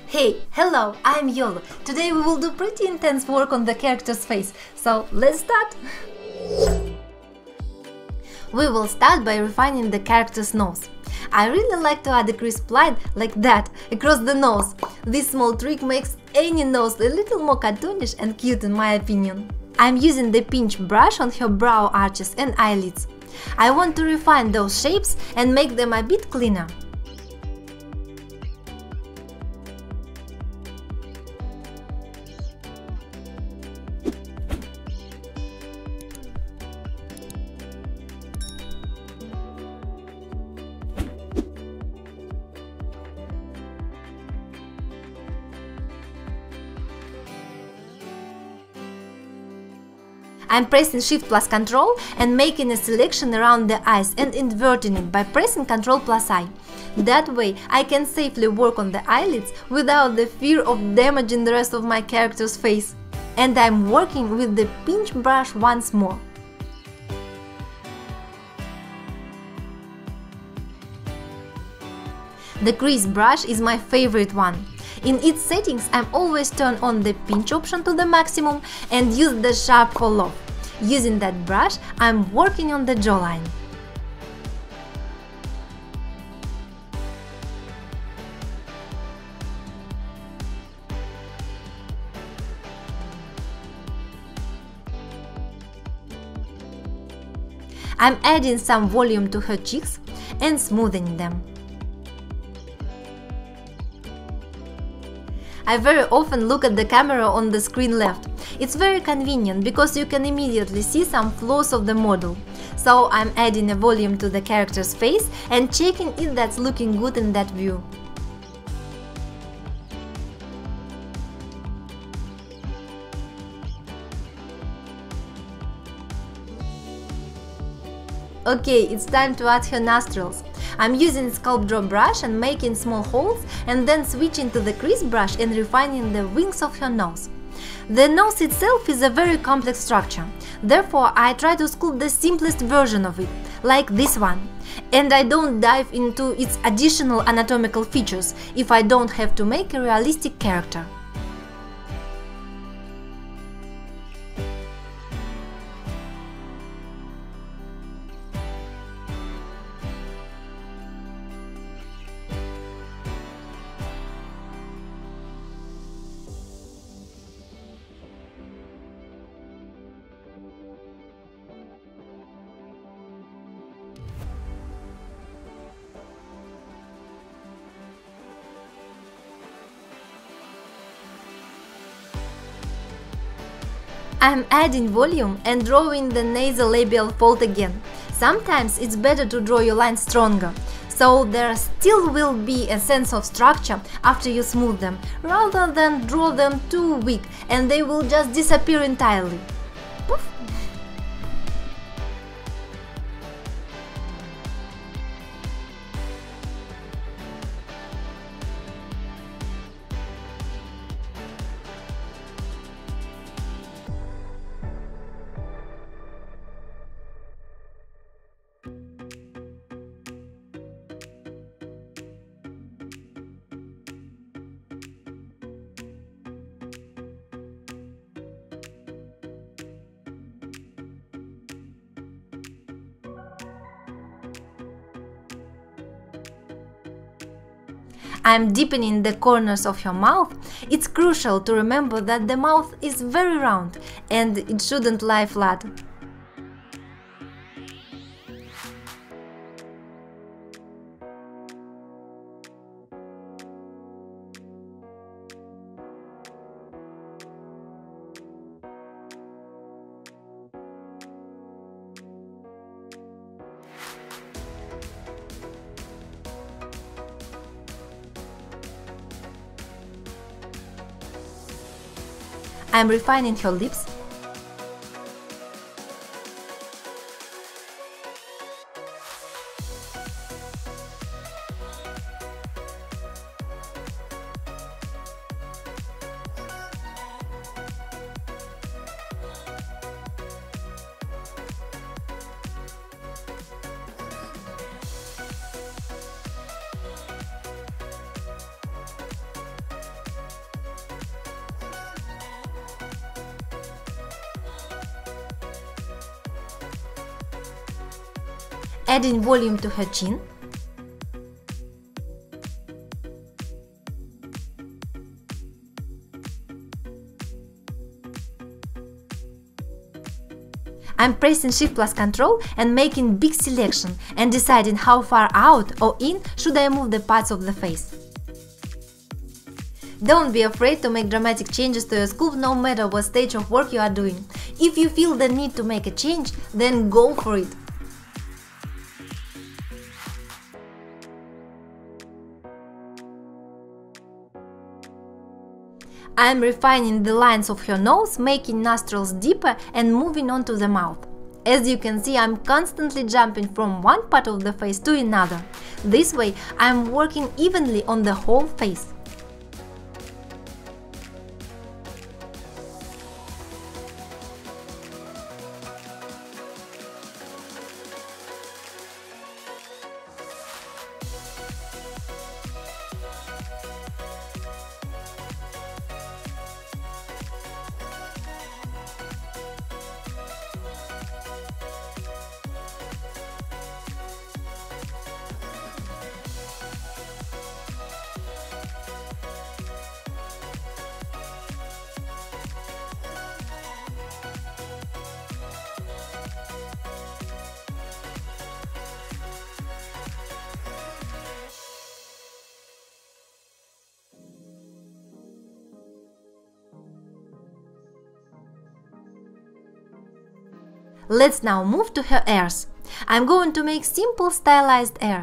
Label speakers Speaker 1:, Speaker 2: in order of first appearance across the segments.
Speaker 1: Hey, hello, I'm Yolo. Today we will do pretty intense work on the character's face, so let's start! We will start by refining the character's nose. I really like to add a crisp line like that across the nose. This small trick makes any nose a little more cartoonish and cute in my opinion. I'm using the pinch brush on her brow arches and eyelids. I want to refine those shapes and make them a bit cleaner. I'm pressing Shift plus Ctrl and making a selection around the eyes and inverting it by pressing Ctrl plus I. That way I can safely work on the eyelids without the fear of damaging the rest of my character's face. And I'm working with the pinch brush once more. The crease brush is my favorite one. In its settings, I'm always turn on the pinch option to the maximum and use the sharp fall off. Using that brush, I'm working on the jawline. I'm adding some volume to her cheeks and smoothing them. I very often look at the camera on the screen left. It's very convenient because you can immediately see some flaws of the model. So I'm adding a volume to the character's face and checking if that's looking good in that view. Okay, it's time to add her nostrils. I'm using Sculpt Draw brush and making small holes and then switching to the crease brush and refining the wings of her nose. The nose itself is a very complex structure, therefore I try to sculpt the simplest version of it, like this one. And I don't dive into its additional anatomical features if I don't have to make a realistic character. I'm adding volume and drawing the nasolabial fold again. Sometimes it's better to draw your lines stronger, so there still will be a sense of structure after you smooth them, rather than draw them too weak and they will just disappear entirely. Poof. I'm deepening the corners of her mouth. It's crucial to remember that the mouth is very round and it shouldn't lie flat. I'm refining her lips. adding volume to her chin. I'm pressing Shift plus Ctrl and making big selection and deciding how far out or in should I move the parts of the face. Don't be afraid to make dramatic changes to your sculpt no matter what stage of work you are doing. If you feel the need to make a change, then go for it. I am refining the lines of her nose, making nostrils deeper and moving on to the mouth. As you can see, I'm constantly jumping from one part of the face to another. This way, I'm working evenly on the whole face. Let's now move to her ears. I'm going to make simple stylized ear.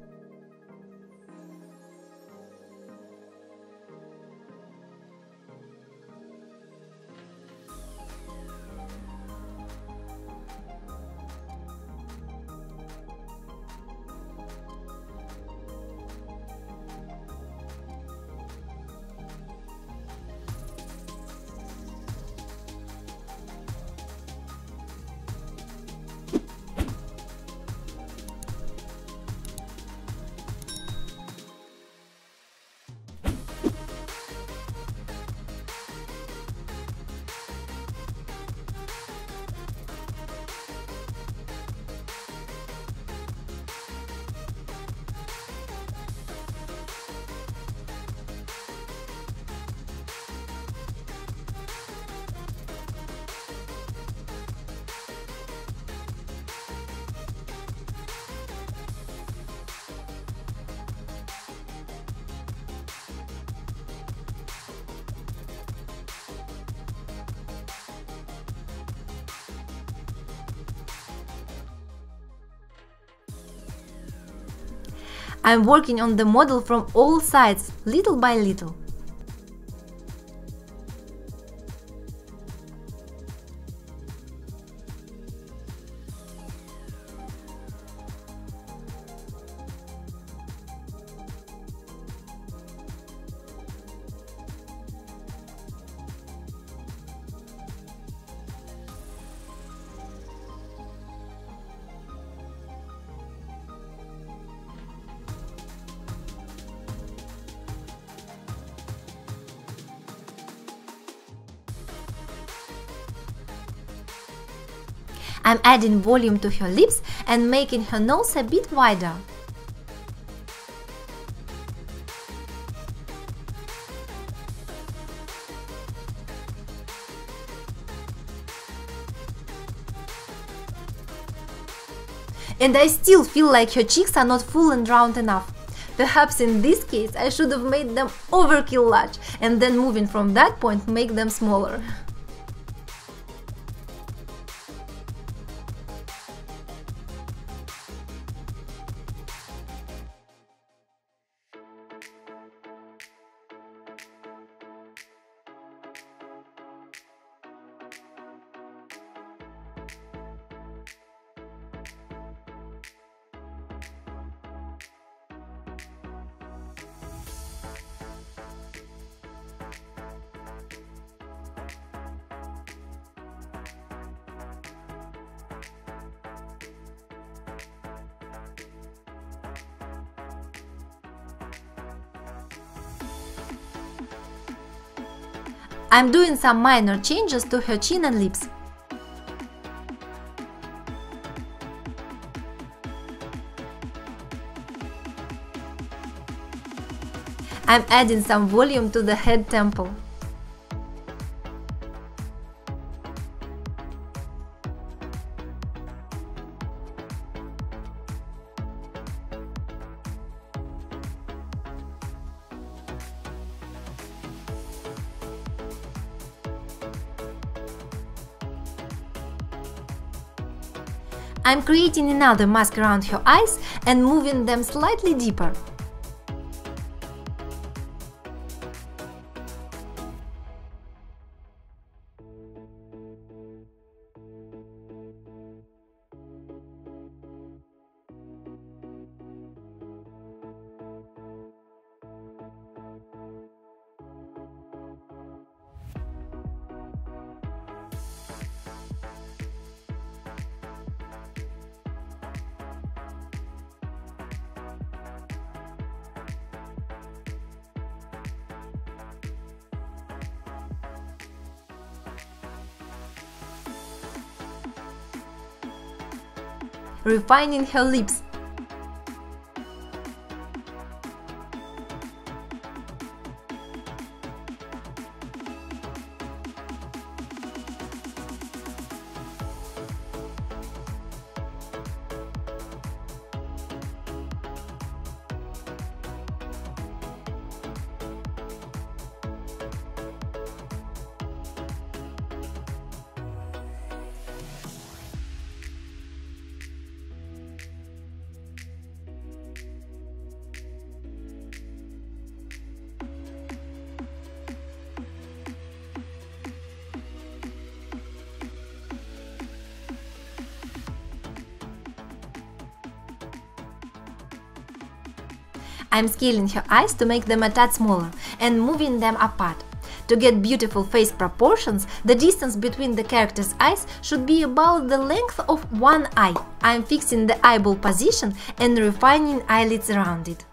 Speaker 1: I'm working on the model from all sides, little by little. I'm adding volume to her lips and making her nose a bit wider. And I still feel like her cheeks are not full and round enough. Perhaps in this case I should have made them overkill large and then moving from that point make them smaller. I'm doing some minor changes to her chin and lips. I'm adding some volume to the head temple. I'm creating another mask around her eyes and moving them slightly deeper. Refining her lips. I'm scaling her eyes to make them a tad smaller and moving them apart. To get beautiful face proportions, the distance between the character's eyes should be about the length of one eye. I'm fixing the eyeball position and refining eyelids around it.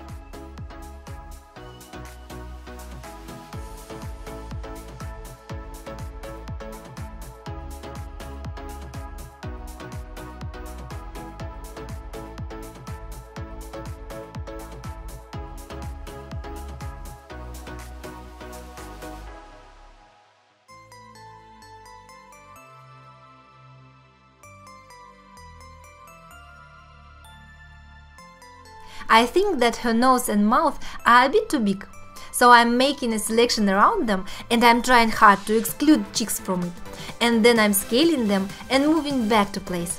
Speaker 1: I think that her nose and mouth are a bit too big, so I'm making a selection around them and I'm trying hard to exclude cheeks from it, and then I'm scaling them and moving back to place.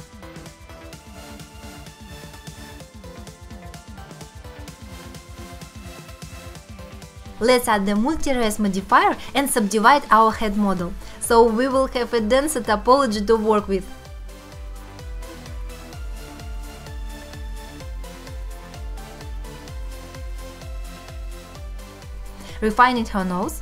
Speaker 1: Let's add the multi-res modifier and subdivide our head model, so we will have a denser topology to work with. Refining her nose.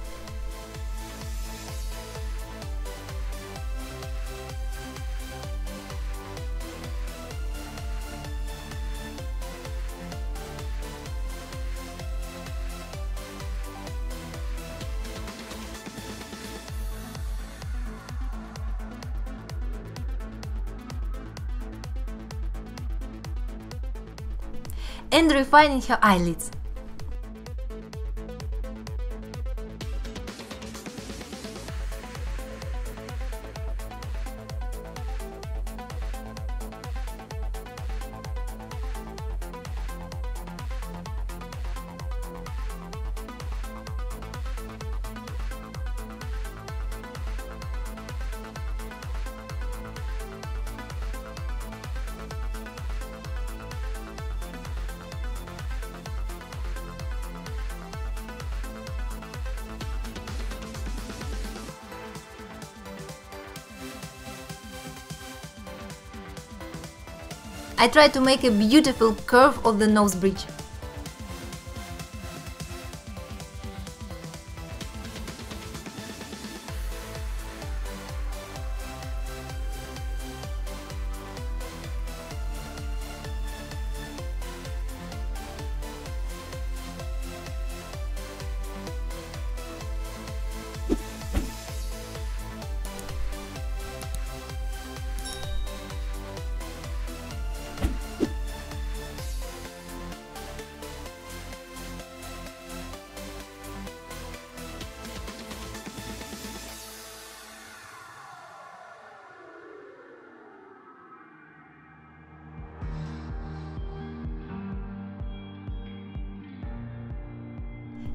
Speaker 1: And refining her eyelids. I try to make a beautiful curve of the nose bridge.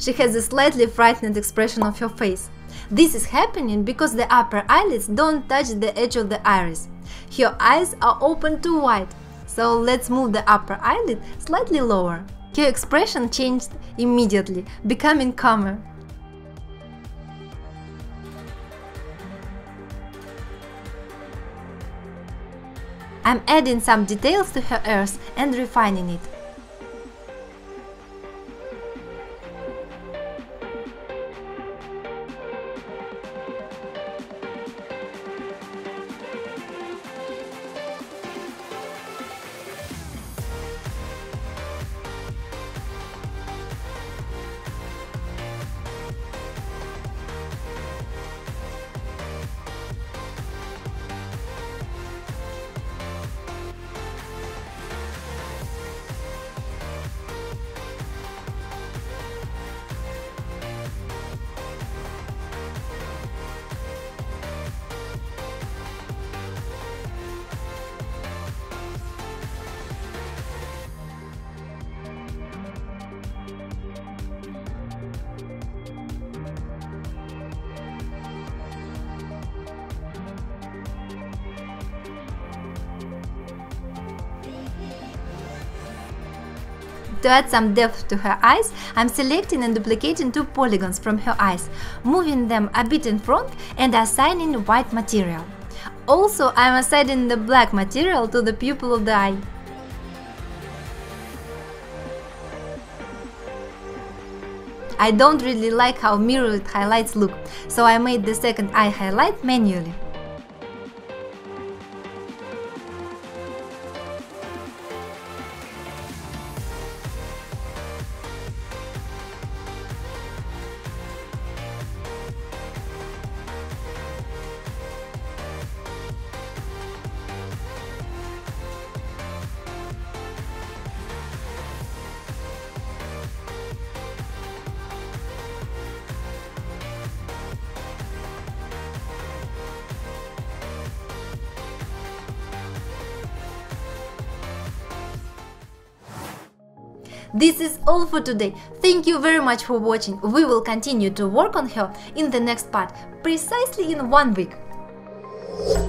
Speaker 1: she has a slightly frightened expression of her face. This is happening because the upper eyelids don't touch the edge of the iris. Her eyes are open too wide, so let's move the upper eyelid slightly lower. Her expression changed immediately, becoming calmer. I'm adding some details to her ears and refining it. To add some depth to her eyes, I'm selecting and duplicating 2 polygons from her eyes, moving them a bit in front and assigning white material. Also, I'm assigning the black material to the pupil of the eye. I don't really like how mirrored highlights look, so I made the second eye highlight manually. This is all for today. Thank you very much for watching. We will continue to work on her in the next part, precisely in 1 week.